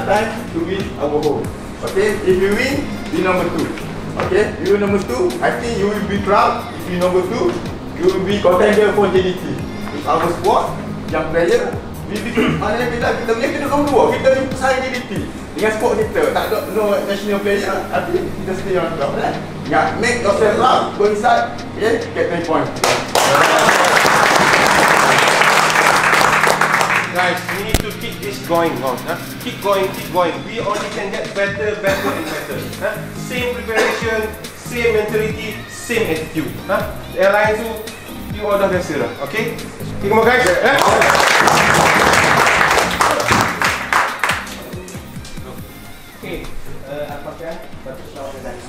time to win our home. Okay, if you win, be number 2. Okay, you number 2, I think you will be proud. If you number 2, you will be contender for JDT. If our squad, young player, kita punya kita nombor 2, kita ni pesaing JDT. Dengan squad kita, tak ada no national player, tapi kita stay on top lah. Yeah, make yourself loud, go inside, okay, get 10 points. Guys, we need to keep this going on. Keep going, keep going. We only can get better, better and better. Same preparation, same mentality, same attitude. Yang lain tu, you all dah biasa dah. Okay? Come on guys. Okay, apakah batas lawan dan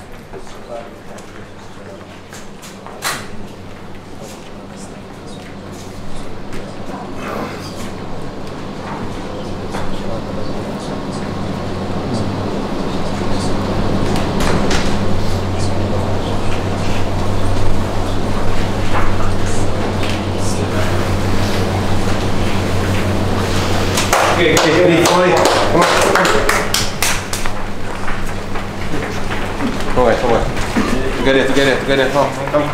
okay, ready, come on. Come on. Together. Come.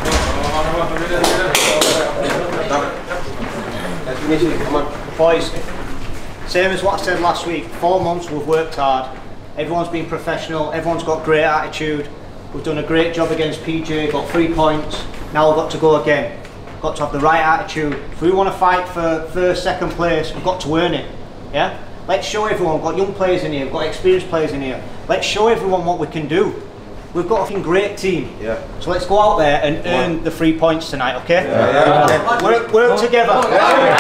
Let's finish it, come on. Boys, same as what I said last week, 4 months we've worked hard, everyone's been professional, everyone's got great attitude, we've done a great job against PJ, got 3 points, now we've got to go again. Got to have the right attitude. If we want to fight for first, second place, we've got to earn it. Yeah? Let's show everyone, we've got young players in here, we've got experienced players in here. Let's show everyone what we can do. We've got a great team. Yeah. So let's go out there and earn the 3 points tonight, okay? Yeah. Work together. Come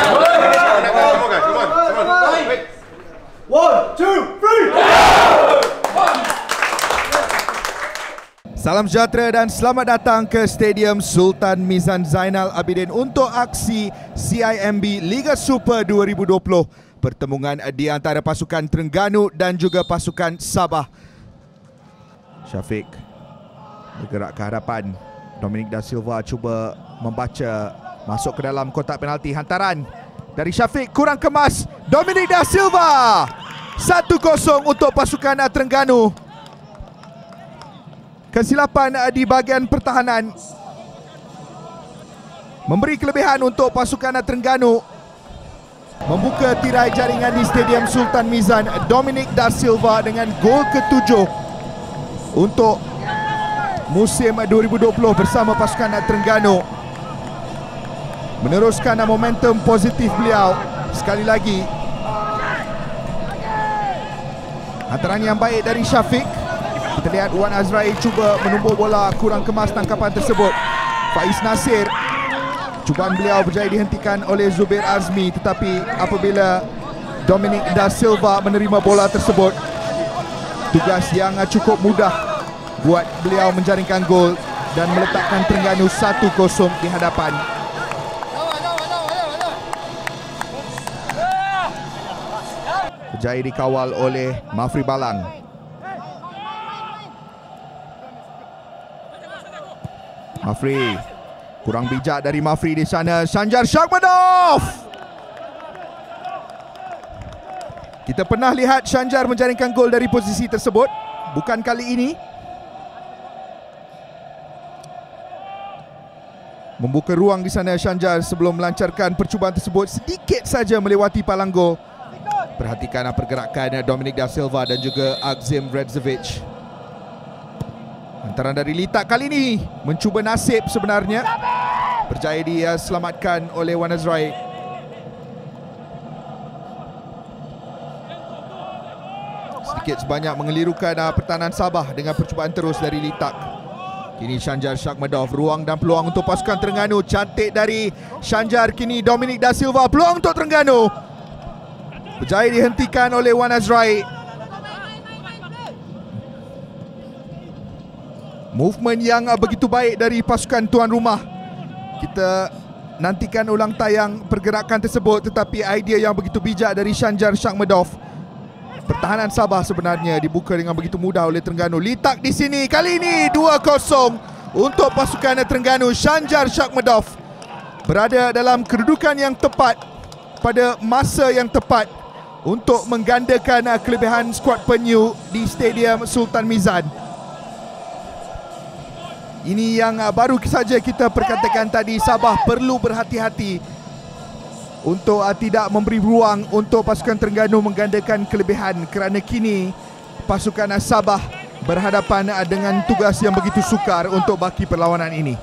on. 1, 2, 3. Salam sejahtera dan selamat datang ke Stadium Sultan Mizan Zainal Abidin untuk aksi CIMB Liga Super 2020. Pertemuan di antara pasukan Terengganu dan juga pasukan Sabah. Syafiq bergerak ke hadapan. Dominic Da Silva cuba membaca, masuk ke dalam kotak penalti. Hantaran dari Syafiq kurang kemas. Dominic Da Silva 1-0 untuk pasukan Terengganu. Kesilapan di bahagian pertahanan memberi kelebihan untuk pasukan Terengganu. Membuka tirai jaringan di Stadium Sultan Mizan, Dominic Da Silva dengan gol ke-7 untuk musim 2020 bersama pasukan Terengganu. Meneruskan momentum positif beliau. Sekali lagi hantaran yang baik dari Syafiq. Kita lihat Wan Azrael cuba menumbur bola, kurang kemas tangkapan tersebut. Faiz Nasir, cubaan beliau berjaya dihentikan oleh Zubir Azmi, tetapi apabila Dominic Da Silva menerima bola tersebut, tugas yang cukup mudah buat beliau menjaringkan gol dan meletakkan Terengganu 1-0 di hadapan. Berjaya dikawal oleh Mafri Balang. Mafri, kurang bijak dari Mafri di sana. Sanjar Shakmadov. Kita pernah lihat Sanjar menjaringkan gol dari posisi tersebut, bukan kali ini. Membuka ruang di sana Sanjar sebelum melancarkan percubaan tersebut, sedikit saja melewati palang gol. Perhatikan pergerakan Dominic Da Silva dan juga Akzim Redzevic. Hantaran dari Litak kali ini mencuba nasib sebenarnya. Berjaya diselamatkan oleh Wan Azrael. Sedikit sebanyak mengelirukan pertahanan Sabah dengan percubaan terus dari Litak. Kini Sanjar Shakmadov, ruang dan peluang untuk pasukan Terengganu. Cantik dari Sanjar, kini Dominic Da Silva, peluang untuk Terengganu. Berjaya dihentikan oleh Wan Azrael. Movement yang begitu baik dari pasukan tuan rumah. Kita nantikan ulang tayang pergerakan tersebut, tetapi idea yang begitu bijak dari Sanjar Shakmadov. Pertahanan Sabah sebenarnya dibuka dengan begitu mudah oleh Terengganu. Litak di sini, kali ini 2-0 untuk pasukan Terengganu. Sanjar Shakmadov berada dalam kedudukan yang tepat pada masa yang tepat untuk menggandakan kelebihan skuad penyu di Stadium Sultan Mizan. Ini yang baru saja kita perkatakan tadi, Sabah perlu berhati-hati untuk tidak memberi ruang untuk pasukan Terengganu menggandakan kelebihan, kerana kini pasukan Sabah berhadapan dengan tugas yang begitu sukar untuk baki perlawanan ini.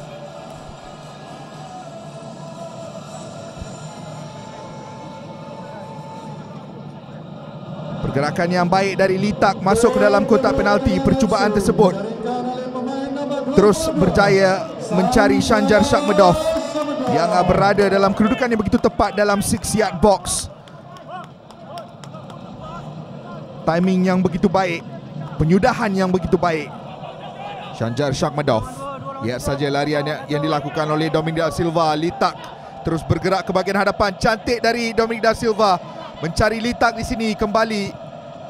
Pergerakan yang baik dari Litak masuk ke dalam kotak penalti. Percubaan tersebut terus berjaya mencari Shanjar Shakmedov yang berada dalam kedudukan yang begitu tepat dalam 6-yard box. Timing yang begitu baik, penyudahan yang begitu baik. Shanjar Shakmedov, lihat saja larian yang dilakukan oleh Dominic Da Silva. Litak terus bergerak ke bahagian hadapan. Cantik dari Dominic Da Silva mencari Litak di sini kembali.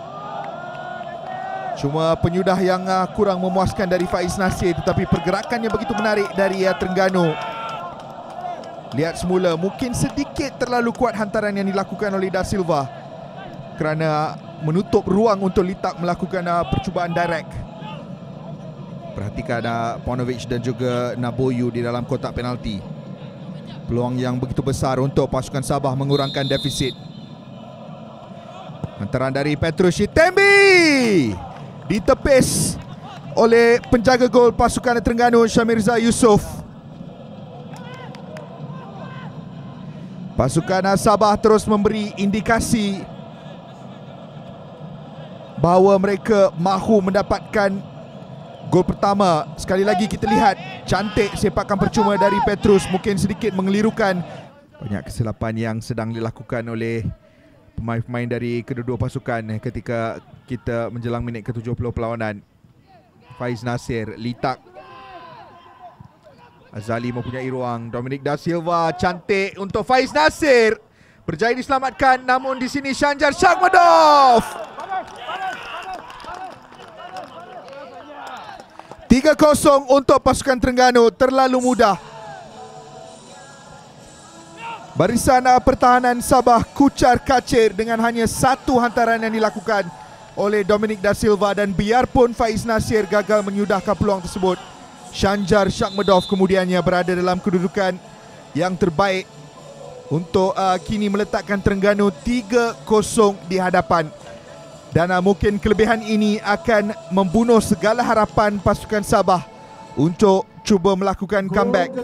Cuma penyudah yang kurang memuaskan dari Faiz Nasir, tetapi pergerakan yang begitu menarik dari Terengganu. Lihat semula mungkin sedikit terlalu kuat hantaran yang dilakukan oleh Da Silva kerana menutup ruang untuk Litak melakukan percubaan direct. Perhatikan Paunovic dan juga Naboyu di dalam kotak penalti. Peluang yang begitu besar untuk pasukan Sabah mengurangkan defisit. Hantaran dari Petrus Shitembi ditepis oleh penjaga gol pasukan Terengganu, Syamirza Yusof. Pasukan Sabah terus memberi indikasi bahawa mereka mahu mendapatkan gol pertama. Sekali lagi kita lihat cantik sepakan percuma dari Petrus, mungkin sedikit mengelirukan. Banyak kesilapan yang sedang dilakukan oleh pemain-pemain dari kedua-dua pasukan ketika kita menjelang minit ke-70 perlawanan. Faiz Nasir, Litak, Azali mempunyai ruang. Dominic Da Silva, cantik untuk Faiz Nasir, berjaya diselamatkan. Namun di sini Shanjar Shakmedov. 3-0 untuk pasukan Terengganu, terlalu mudah. Barisan pertahanan Sabah kucar kacir dengan hanya satu hantaran yang dilakukan oleh Dominic Da Silva, dan biarpun Faiz Nasir gagal menyudahkan peluang tersebut, Shanjar Shakmedov kemudiannya berada dalam kedudukan yang terbaik untuk kini meletakkan Terengganu 3-0 di hadapan. Dan mungkin kelebihan ini akan membunuh segala harapan pasukan Sabah untuk cuba melakukan comeback.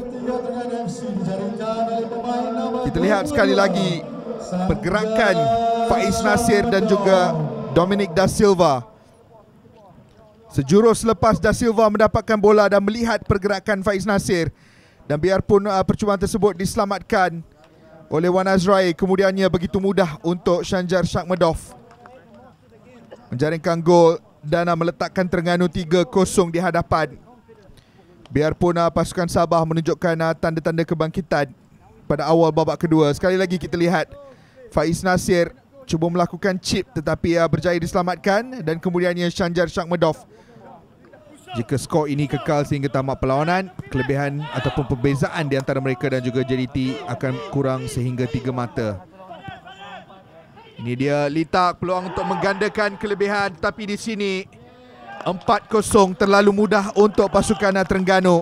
Kita lihat sekali lagi pergerakan Faiz Nasir dan juga Dominic Da Silva. Sejurus lepas Da Silva mendapatkan bola dan melihat pergerakan Faiz Nasir, dan biarpun percubaan tersebut diselamatkan oleh Wan Azrai, kemudiannya begitu mudah untuk Shanjar Shakmedov menjaringkan gol dan meletakkan Terengganu 3-0 di hadapan. Biarpun pasukan Sabah menunjukkan tanda-tanda kebangkitan pada awal babak kedua. Sekali lagi kita lihat Faiz Nasir cuba melakukan chip tetapi berjaya diselamatkan, dan kemudiannya Shanjar Shakmedov. Jika skor ini kekal sehingga tamat perlawanan, kelebihan ataupun perbezaan di antara mereka dan juga JDT akan kurang sehingga 3 mata. Ini dia Litak, peluang untuk menggandakan kelebihan, tapi di sini 4-0 terlalu mudah untuk pasukan Terengganu.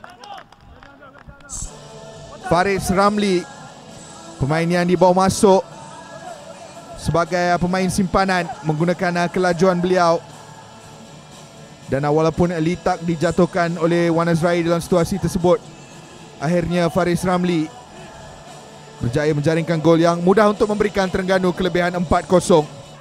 Faris Ramli, pemain yang dibawa masuk sebagai pemain simpanan, menggunakan kelajuan beliau. Dan walaupun Litak dijatuhkan oleh Wan Azrai dalam situasi tersebut, akhirnya Faris Ramli berjaya menjaringkan gol yang mudah untuk memberikan Terengganu kelebihan 4-0.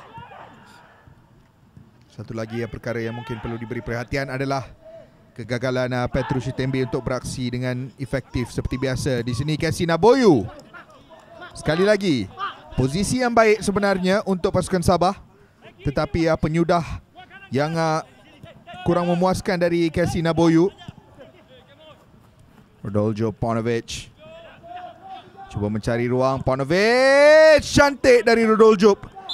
Satu lagi perkara yang mungkin perlu diberi perhatian adalah kegagalan Petrus Shitembi untuk beraksi dengan efektif seperti biasa. Di sini Casey Naboyu. Sekali lagi, posisi yang baik sebenarnya untuk pasukan Sabah, tetapi penyudah yang kurang memuaskan dari Casey Naboyu. Rodoljo Paunovic cuba mencari ruang. Paunovic, cantik dari Rodoljo,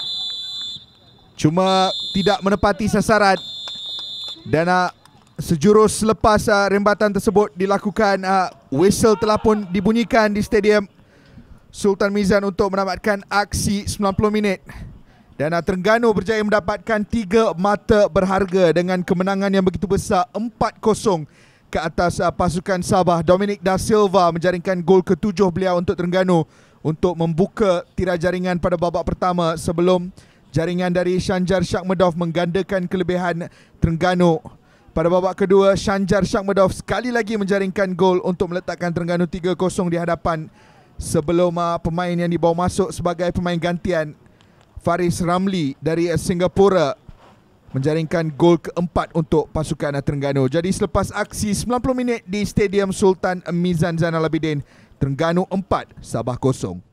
cuma tidak menepati sasaran. Dan sejurus selepas rembatan tersebut dilakukan, whistle telah pun dibunyikan di Stadium Sultan Mizan untuk menamatkan aksi 90 minit Dan Terengganu berjaya mendapatkan 3 mata berharga dengan kemenangan yang begitu besar 4-0 ke atas pasukan Sabah. Dominic Da Silva menjaringkan gol ke-7 beliau untuk Terengganu untuk membuka tirai jaringan pada babak pertama sebelum jaringan dari Shanjar Shakhmedov menggandakan kelebihan Terengganu. Pada babak kedua, Shanjar Shakhmedov sekali lagi menjaringkan gol untuk meletakkan Terengganu 3-0 di hadapan sebelum pemain yang dibawa masuk sebagai pemain gantian Faris Ramli dari Singapura menjaringkan gol keempat untuk pasukan Terengganu. Jadi selepas aksi 90 minit di Stadium Sultan Mizan Zainal Abidin, Terengganu 4, Sabah 0.